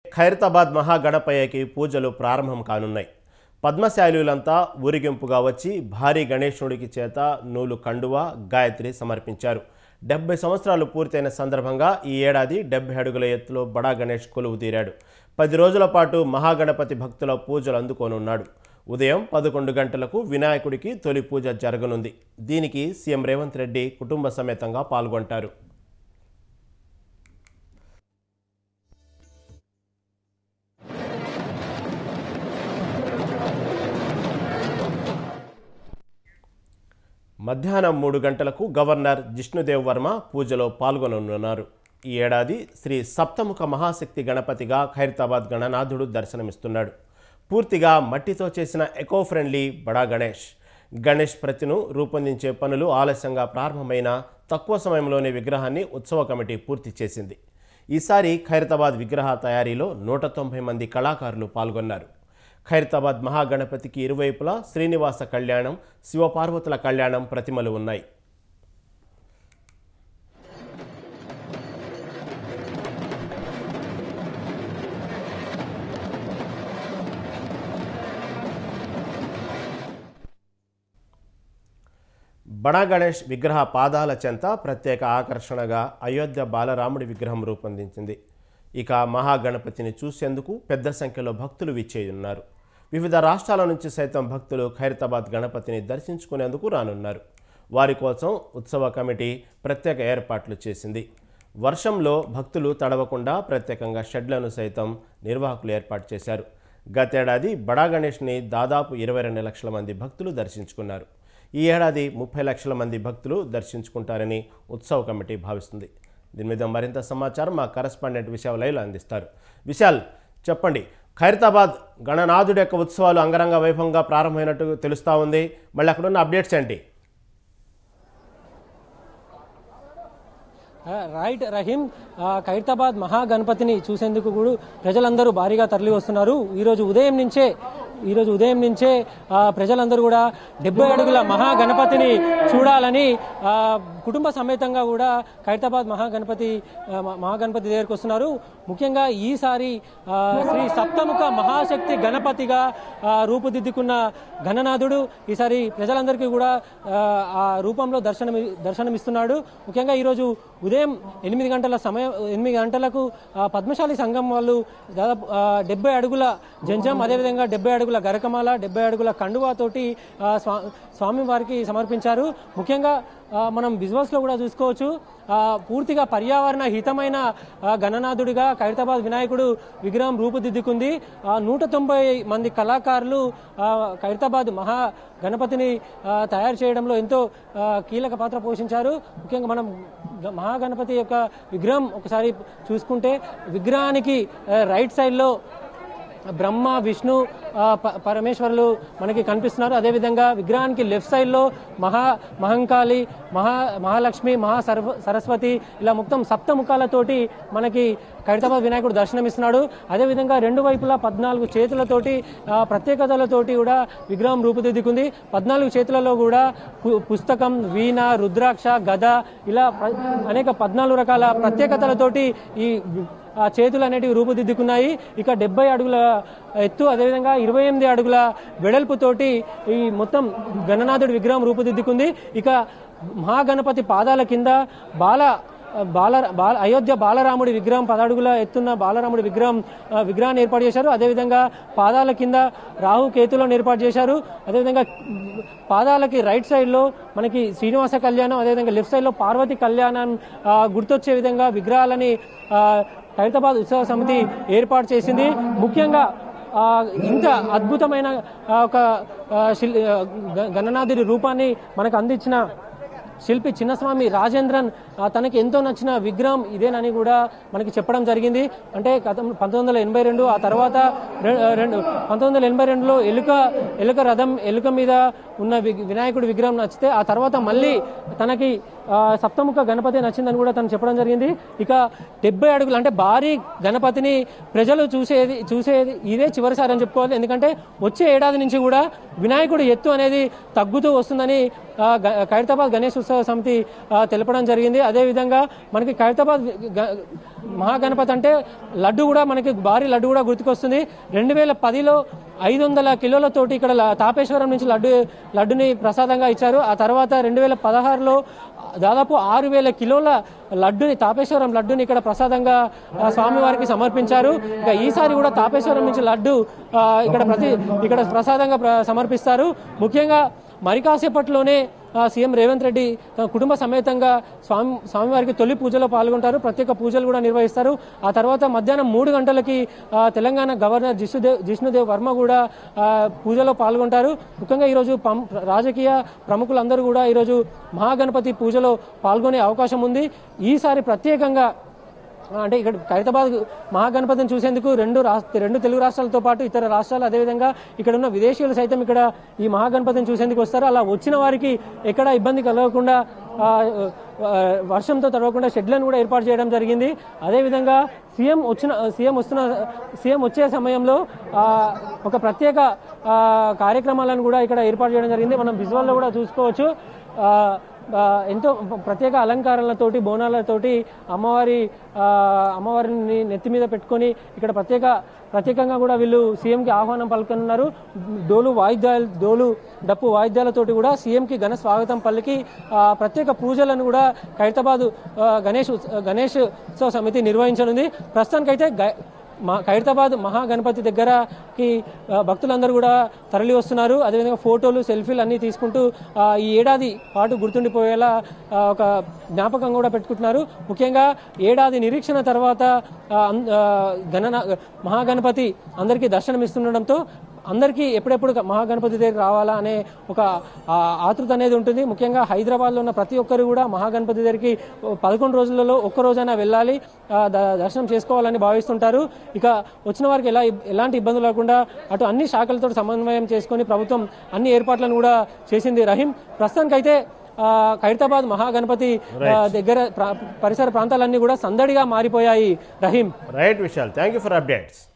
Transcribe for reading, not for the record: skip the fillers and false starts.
ఖైరతాబాద్ మహాగణపయ్యకి పూజలు ప్రారంభం కానున్నాయి. పద్మశాలులంతా ఊరిగింపుగా వచ్చి భారీ గణేశుడికి చేత నూలు కండువా గాయత్రి సమర్పించారు. 70 సంవత్సరాలు పూర్తయిన సందర్భంగా ఈ ఏడాది 70 అడుగుల ఎత్తులో బడా గణేష్ కొలువు తీరాడు. 10 రోజుల పాటు మహాగణపతి భక్తుల పూజలు అందుకోనున్నాడు. ఉదయం 11 గంటలకు వినాయకుడికి తొలి పూజ జరగనుంది. దీనికి సీఎం రేవంత్ రెడ్డి కుటుంబ సమేతంగా పాల్గొంటారు. మధ్యాహ్నం 3 గంటలకు గవర్నర్ జిష్ణుదేవ్ వర్మ పూజలో పాల్గొననున్నారు. ఈ ఏడాది శ్రీ సప్తముఖ మహాశక్తి గణపతిగా ఖైరతాబాద్ గణనాథుడు దర్శనమిస్తున్నాడు. పూర్తిగా మట్టితో చేసిన ఎకో ఫ్రెండ్లీ బడా గణేష్ ప్రతిను రూపొందించే పనులు ఆలస్యంగా ప్రారంభమైన తక్కువ సమయంలోనే విగ్రహాన్ని ఉత్సవ కమిటీ పూర్తి చేసింది. ఈసారి ఖైరతాబాద్ విగ్రహ తయారీలో 190 మంది కళాకారులు పాల్గొన్నారు. ఖైరతాబాద్ మహాగణపతికి ఇరువైపులా శ్రీనివాస కళ్యాణం, శివపార్వతుల కళ్యాణం ప్రతిమలు ఉన్నాయి. బడా గణేష్ విగ్రహ పాదాల చెంత ప్రత్యేక ఆకర్షణగా అయోధ్య బాలరాముడి విగ్రహం రూపొందించింది. ఇక మహాగణపతిని చూసేందుకు పెద్ద సంఖ్యలో భక్తులు విచ్చేయున్నారు. వివిధ రాష్ట్రాల నుంచి సైతం భక్తులు ఖైరతాబాద్ గణపతిని దర్శించుకునేందుకు రానున్నారు. వారి కోసం ఉత్సవ కమిటీ ప్రత్యేక ఏర్పాట్లు చేసింది. వర్షంలో భక్తులు తడవకుండా ప్రత్యేకంగా షెడ్లను సైతం నిర్వాహకులు ఏర్పాటు చేశారు. గతేడాది బడా గణేష్ని దాదాపు 22 లక్షల మంది భక్తులు దర్శించుకున్నారు. ఈ ఏడాది 30 లక్షల మంది భక్తులు దర్శించుకుంటారని ఉత్సవ కమిటీ భావిస్తుంది. దీని మీద మరింత సమాచారం మా కరెస్పాండెంట్ విశాల్ లైవ్లో అందిస్తారు. విశాల్, చెప్పండి, ఖైరతాబాద్ గణనాథుడి యొక్క ఉత్సవాలు అంగరంగ వైభవంగా ప్రారంభమైనట్టు తెలుస్తూ ఉంది. మళ్ళీ అక్కడున్న అప్డేట్స్ ఏంటి? రైట్ రహీం, ఖైరతాబాద్ మహాగణపతిని చూసేందుకు కూడా ప్రజలందరూ భారీగా తరలి వస్తున్నారు. ఈరోజు ఉదయం నుంచే ప్రజలందరూ కూడా 70 అడుగుల మహాగణపతిని చూడాలని కుటుంబ సమేతంగా కూడా ఖైరతాబాద్ మహాగణపతి దగ్గరికి వస్తున్నారు. ముఖ్యంగా ఈసారి శ్రీ సప్తముఖ మహాశక్తి గణపతిగా రూపుదిద్దుకున్న గణనాథుడు ఈసారి ప్రజలందరికీ కూడా ఆ రూపంలో దర్శనమిస్తున్నాడు. ముఖ్యంగా ఈరోజు ఉదయం 8 గంటలకు పద్మశాలి సంఘం వాళ్ళు దాదాపు 70 అడుగుల జంజం, అదేవిధంగా 70 అడుగుల గరకమాల, 70 అడుగుల కండువాతోటి స్వామివారికి సమర్పించారు. ముఖ్యంగా మనం విజువల్స్లో కూడా చూసుకోవచ్చు, పూర్తిగా పర్యావరణ హితమైన గణనాథుడిగా ఖైరతాబాద్ వినాయకుడు విగ్రహం రూపుదిద్దుకుంది. 190 మంది కళాకారులు ఖైరతాబాద్ మహా గణపతిని తయారు చేయడంలో ఎంతో కీలక పాత్ర పోషించారు. ముఖ్యంగా మనం మహాగణపతి యొక్క విగ్రహం ఒకసారి చూసుకుంటే, విగ్రహానికి రైట్ సైడ్లో బ్రహ్మ, విష్ణు, పరమేశ్వరులు మనకి కనిపిస్తున్నారు. అదేవిధంగా విగ్రహానికి లెఫ్ట్ సైడ్లో మహంకాళి, మహాలక్ష్మి, సరస్వతి, ఇలా మొత్తం సప్తముఖాలతోటి మనకి ఖైరతాబాద్ వినాయకుడు దర్శనమిస్తున్నాడు. అదేవిధంగా 2 వైపులా 14 చేతులతోటి ప్రత్యేకతలతోటి కూడా విగ్రహం రూపుదిద్దుకుంది. 14 చేతులలో కూడా పుస్తకం, వీణ, రుద్రాక్ష, గద, ఇలా అనేక 14 రకాల ప్రత్యేకతలతోటి ఈ చేతులు అనేటివి రూపుదిద్దుకున్నాయి. ఇక 70 అడుగుల ఎత్తు, అదేవిధంగా 28 అడుగుల వెడల్పుతోటి ఈ మొత్తం గణనాథుడి విగ్రహం రూపుదిద్దుకుంది. ఇక మహాగణపతి పాదాల కింద అయోధ్య బాలరాముడి విగ్రహం, 10 అడుగుల ఎత్తున్న బాలరాముడి విగ్రహాన్ని ఏర్పాటు చేశారు. అదేవిధంగా పాదాల కింద రాహు కేతులను ఏర్పాటు చేశారు. అదేవిధంగా పాదాలకి రైట్ సైడ్లో మనకి శ్రీనివాస కళ్యాణం, అదేవిధంగా లెఫ్ట్ సైడ్లో పార్వతి కళ్యాణం గుర్తొచ్చే విధంగా విగ్రహాలని ఖైరతాబాద్ ఉత్సవ సమితి ఏర్పాటు చేసింది. ముఖ్యంగా ఇంత అద్భుతమైన ఒక గణనాథుడి రూపాన్ని మనకు అందించిన శిల్పి చిన్నస్వామి రాజేంద్రన్ తనకి ఎంతో నచ్చిన విగ్రహం ఇదేనని కూడా మనకి చెప్పడం జరిగింది. అంటే 1982, ఆ తర్వాత 1982లో ఎలుక రథం, ఎలుక మీద ఉన్న వినాయకుడి విగ్రహం నచ్చితే, ఆ తర్వాత మళ్ళీ తనకి సప్తముఖ గణపతి నచ్చిందని కూడా తను చెప్పడం జరిగింది. ఇక 70 అడుగులు అంటే భారీ గణపతిని ప్రజలు చూసేది ఇదే చివరిసారి అని చెప్పుకోవాలి. ఎందుకంటే వచ్చే ఏడాది నుంచి కూడా వినాయకుడి ఎత్తు అనేది తగ్గుతూ వస్తుందని ఖైరతాబాద్ గణేష్ ఉత్సవ సమితి తెలపడం జరిగింది. అదేవిధంగా మనకి ఖైరతాబాద్ మహాగణపతి అంటే లడ్డు కూడా మనకి భారీ లడ్డు కూడా గుర్తుకొస్తుంది. 2010లో 500 కిలోలతోటి ఇక్కడ తాపేశ్వరం నుంచి లడ్డుని ప్రసాదంగా ఇచ్చారు. ఆ తర్వాత 2016లో దాదాపు 6000 కిలోల లడ్డుని తాపేశ్వరం లడ్డుని ఇక్కడ ప్రసాదంగా స్వామివారికి సమర్పించారు. ఇక ఈసారి కూడా తాపేశ్వరం నుంచి లడ్డు ఇక్కడ ప్రసాదంగా సమర్పిస్తారు. ముఖ్యంగా మరి కాసేపట్లోనే సీఎం రేవంత్ రెడ్డి కుటుంబ సమేతంగా స్వామివారికి తొలి పూజలో పాల్గొంటారు. ప్రత్యేక పూజలు కూడా నిర్వహిస్తారు. ఆ తర్వాత మధ్యాహ్నం 3 గంటలకి తెలంగాణ గవర్నర్ జిష్ణుదేవ్ వర్మ కూడా పూజలో పాల్గొంటారు. ముఖ్యంగా ఈరోజు రాజకీయ ప్రముఖులందరూ కూడా ఈరోజు మహాగణపతి పూజలో పాల్గొనే అవకాశం ఉంది. ఈసారి ప్రత్యేకంగా అంటే ఇక్కడ ఖైరతాబాద్ మహాగణపతిని చూసేందుకు రెండు తెలుగు రాష్ట్రాలతో పాటు ఇతర రాష్ట్రాలు అదేవిధంగా ఇక్కడ ఉన్న విదేశీయులు సైతం ఇక్కడ ఈ మహాగణపతిని చూసేందుకు వస్తారు. అలా వచ్చిన వారికి ఎక్కడ ఇబ్బంది కలగకుండా వర్షంతో తడవకుండా షెడ్లను కూడా ఏర్పాటు చేయడం జరిగింది. అదేవిధంగా సీఎం వచ్చే సమయంలో ఒక ప్రత్యేక కార్యక్రమాలను కూడా ఇక్కడ ఏర్పాటు చేయడం జరిగింది. మనం విజువల్లో కూడా చూసుకోవచ్చు. ఎంతో ప్రత్యేక అలంకారాలతోటి బోనాలతోటి అమ్మవారిని నెత్తి మీద పెట్టుకొని ఇక్కడ ప్రత్యేకంగా కూడా వీళ్ళు సీఎంకి ఆహ్వానం పలుకనున్నారు. డప్పు వాయిద్యాలతోటి కూడా సీఎంకి ఘన స్వాగతం పలికి ప్రత్యేక పూజలను కూడా ఖైరతాబాద్ గణేష్ ఉత్సవ సమితి నిర్వహించనుంది. ప్రస్తుతానికైతే ఖైరతాబాద్ మహాగణపతి దగ్గరకి భక్తులందరూ కూడా తరలి వస్తున్నారు. అదేవిధంగా ఫోటోలు సెల్ఫీలు అన్నీ తీసుకుంటూ ఈ ఏడాది పాటు గుర్తుండిపోయేలా ఒక జ్ఞాపకం కూడా పెట్టుకుంటున్నారు. ముఖ్యంగా ఏడాది నిరీక్షణ తర్వాత మహాగణపతి అందరికీ దర్శనమిస్తుండడంతో అందరికీ ఎప్పుడెప్పుడు మహాగణపతి దగ్గర రావాలా అనే ఒక ఆతృత అనేది ఉంటుంది. ముఖ్యంగా హైదరాబాద్లో ఉన్న ప్రతి ఒక్కరు కూడా మహాగణపతి దగ్గరికి 11 రోజులలో ఒక్క రోజైనా వెళ్ళాలి, దర్శనం చేసుకోవాలని భావిస్తుంటారు. ఇక వచ్చిన వారికి ఎలాంటి ఇబ్బందులు లేకుండా అటు అన్ని శాఖలతో సమన్వయం చేసుకొని ప్రభుత్వం అన్ని ఏర్పాట్లను కూడా చేసింది. రహీం, ప్రస్తుతానికైతే ఖైరతాబాద్ మహాగణపతి దగ్గర పరిసర ప్రాంతాలన్నీ కూడా సందడిగా మారిపోయాయి. Rahim. Right Vishal, thank you for updates.